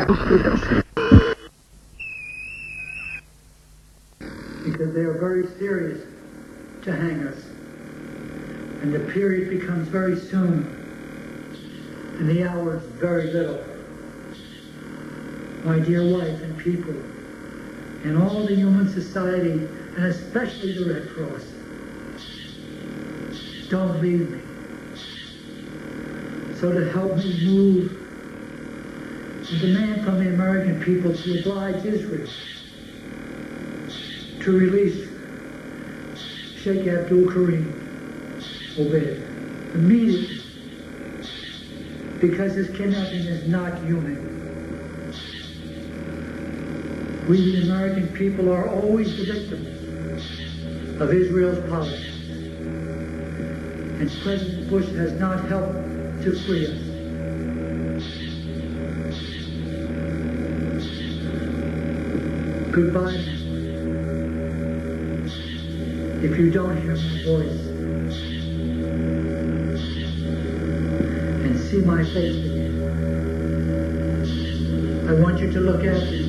Because they are very serious to hang us. And the period becomes very soon. And the hour is very little. My dear wife and people, and all the human society, and especially the Red Cross, don't leave me. So to help me move, and demand from the American people to oblige Israel to release Sheikh Abdul Karim Obed immediately, because his kidnapping is not human. We, the American people, are always the victims of Israel's policies. And President Bush has not helped to free us. Goodbye now. If you don't hear my voice and see my face again, I want you to look after